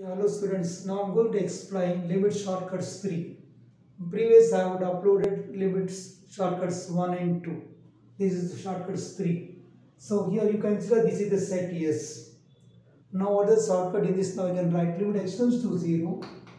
Hello students, now I am going to explain limit shortcuts 3. Previous I have uploaded limits shortcuts 1 and 2. This is the shortcuts 3. So here you consider this is the set yes. Now what is the shortcut in this? Now you can write limit extends to 0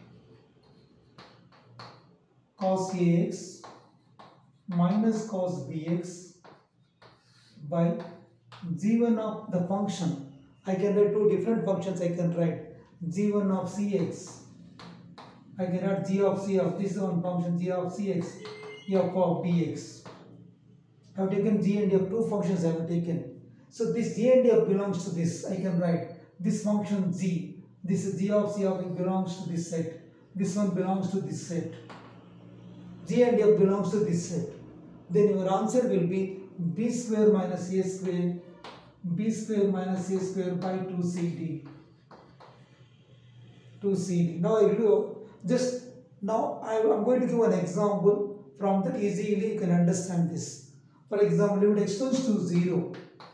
cos ax minus cos bx by g1 of the function. I can write two different functions. I can write g1 of cx. I can write g of c of this one function, g of cx, f of bx. I have taken g and f, two functions I have taken. So this g and f belongs to this. I can write this function g. This is g of c of x belongs to this set. This one belongs to this set. G and f belongs to this set. Then your answer will be b square minus a square, b square minus a square by 2cd. 2cd. Now I will do just now I am going to give an example. From that easily you can understand this. For example, limit extends to 0.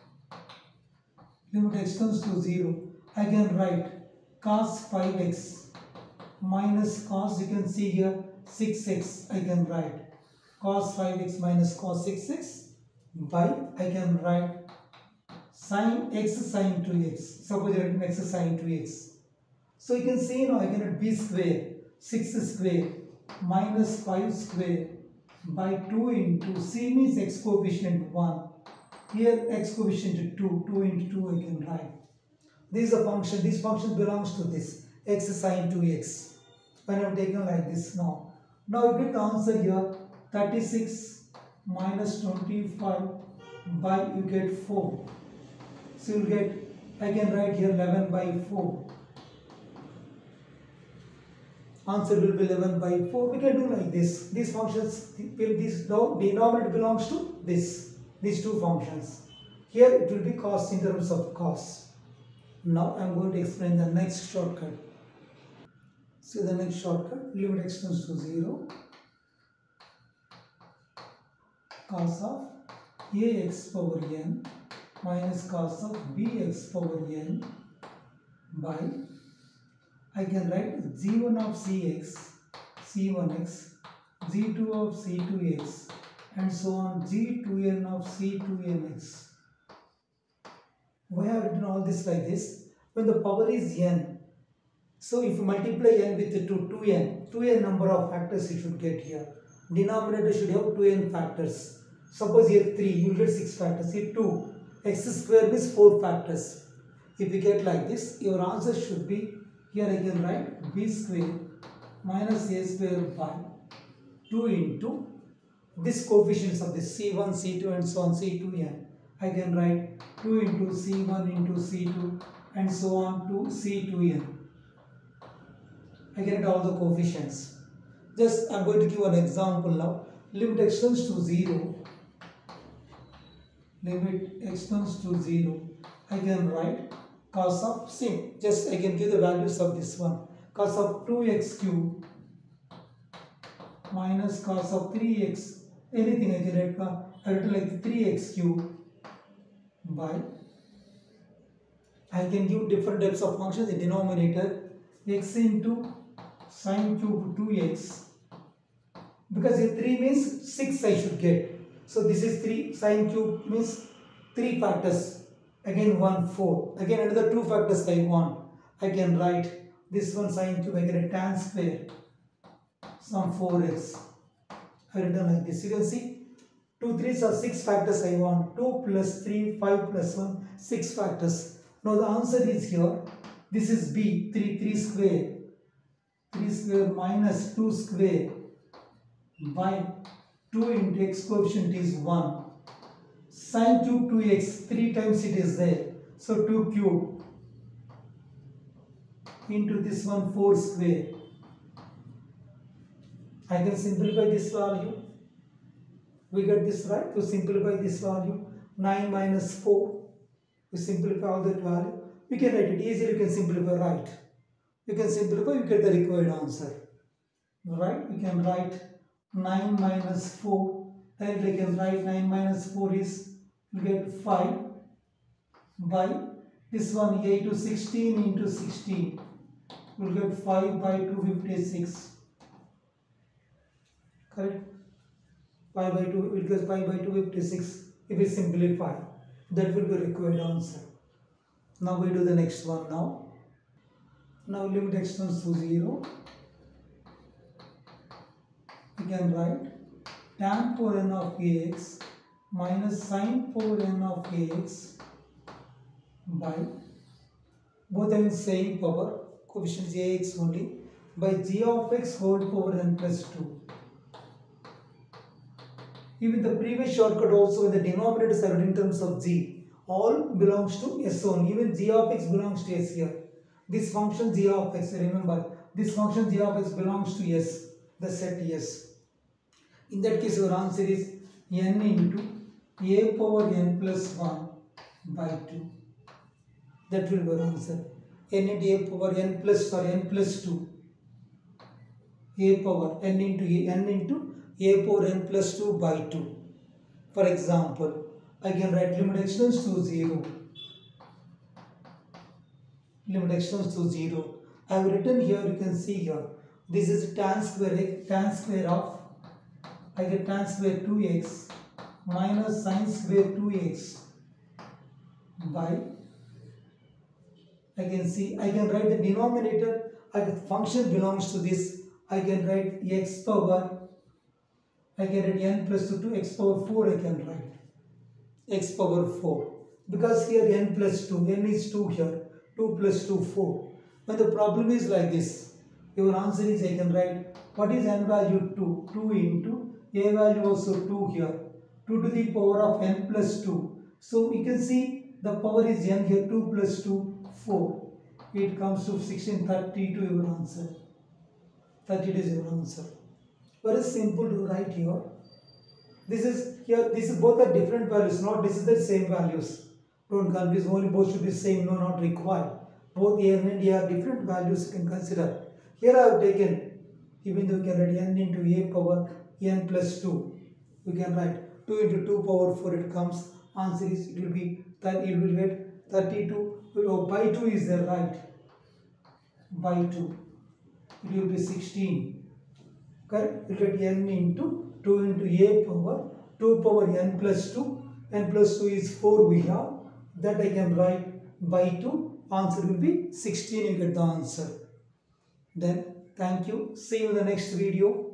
Limit extends to 0. I can write cos 5x minus cos, you can see here 6x. I can write cos 5x minus cos 6x by, I can write sin x sin 2x. Suppose I write x sin 2x. So you can see now I can write b square 6 square minus 5 square by 2 into c means x coefficient 1. Here x coefficient 2. 2 into 2 I can write. This is a function. This function belongs to this x sin 2x. When I have taken like this now. Now you get the answer here 36 minus 25 by you get 4. So you get, I can write here 11 by 4. Answer will be 11 by 4. We can do like this. These functions, this denominator belongs to this. These two functions. Here it will be cos in terms of cos. Now I am going to explain the next shortcut. See the next shortcut. Limit extends to 0. Cos of ax power n minus cos of bx power n by, I can write g1 of cx, c1x, g2 of c2x and so on, g2n of c2nx. Why I have written all this like this? When the power is n, so if you multiply n with 2n number of factors you should get here. Denominator should have 2n factors. Suppose here 3, you will get 6 factors. Here 2, x square means 4 factors. If you get like this, your answer should be, here I can write b square minus a square by 2 into this coefficients of this c1, c2 and so on, c2n. I can write 2 into c1 into c2 and so on to c2n. I get all the coefficients. Just I am going to give an example now. Limit extends to 0. Limit extends to 0. I can write cos of, same, just I can give the values of this one. Cos of 2x cube minus cos of 3x, anything I can write, I write like 3x cube by, I can give different types of functions in denominator, x into sin cube 2x, because here 3 means 6 I should get. So this is 3, sin cube means 3 factors. Again 1, 4. Again another 2 factors I want. I can write this one sin cube, I can write tan square, some 4x. I written like this. You can see 2 3s are 6 factors I want. 2 plus 3, 5 plus 1, 6 factors. Now the answer is here. This is b, 3 square. 3 square minus 2 square by 2 into x coefficient is 1. Sin cube 2x, 3 times it is there. So 2 cube into this one 4 square. I can simplify this value. We get this right. To simplify this value, 9 minus 4. We simplify all that value. We can write it easily. You can simplify right. You can simplify, you get the required answer. Right? We can write 9 minus 4. Then we can write 9 minus 4 is, we get 5 by this one 8 to 16 into 16. you will get 5 by 256. Correct? 5 by 2, it goes 5 by 256. If we simplify, that will be required answer. Now we do the next one now. Now limit x tends to 0. We can write tan power n of ax minus sin power n of ax by, both having same power, coefficient ax only, by g of x whole power n plus 2. Even the previous shortcut also, when the denominators are in terms of g, all belongs to s only. Even g of x belongs to s here. This function g of x, remember, this function g of x belongs to s, the set s. In that case, your answer is n into a power n plus 1 by 2. That will be your answer. N into a power n plus 2. A power n into a power n plus 2 by 2. For example, I can write limit x tends to 0. Limit x tends to 0. I have written here, you can see here, this is tan square of, I get tan square 2x minus sin square 2x by, I can write the denominator, the function belongs to this, I can write x power, I can write n plus 2 x power 4, I can write x power 4, because here n plus 2, n is 2 here, 2 plus 2, 4. When the problem is like this, your answer is, I can write, what is n value 2? 2 into a value also 2 here, 2 to the power of n plus 2. So you can see the power is n here, 2 plus 2, 4. It comes to 16, 32 your answer. 32 is your answer. Very simple to write here. This is both are different values, not this is the same values. Don't confuse, only both should be same, no, not required. Both a and a are different values you can consider. Here I have taken, even though you can write n into a power n plus 2. You can write 2 into 2 power 4, it comes, answer is, it will be, you will get 32, by 2 is there, right? By 2, it will be 16. Correct? You get n into 2 into a power, 2 power n plus 2, n plus 2 is 4 we have, that I can write by 2, answer will be 16, you get the answer. Then, thank you, see you in the next video.